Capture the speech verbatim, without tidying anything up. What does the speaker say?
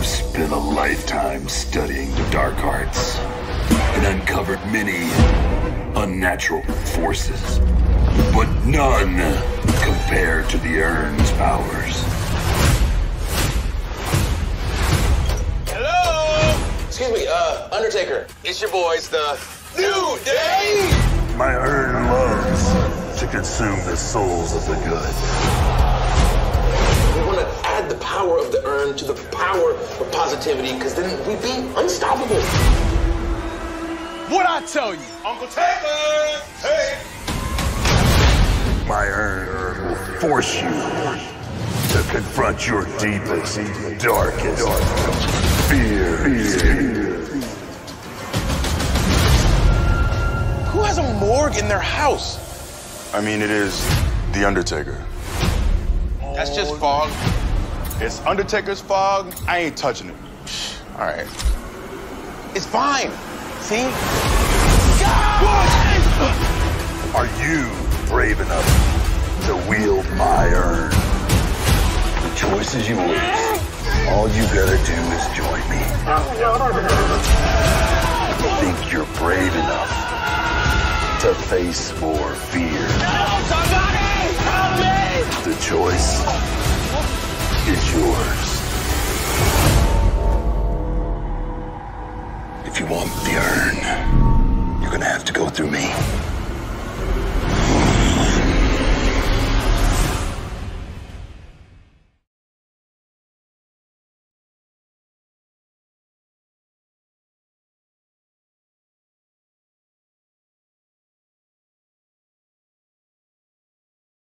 I've spent a lifetime studying the dark arts and uncovered many unnatural forces, but none compared to the Urn's powers. Hello? Excuse me, uh, Undertaker. It's your boys, the New Day! My Urn loves to consume the souls of the good. We want to add the power of the Urn to the power of positivity, because then we'd be unstoppable. What'd I tell you? Uncle Taylor! Hey! My Urn will force you to confront your deepest, darkest fears. Who has a morgue in their house? I mean, it is The Undertaker. That's just fog. It's Undertaker's fog. I ain't touching it. All right. It's fine. See? Are you brave enough to wield my Urn? The choice is yours. All you gotta do is join me. Think you're brave enough to face more fear? Somebody help me! The choice is yours. If you want the Urn, you're gonna have to go through me.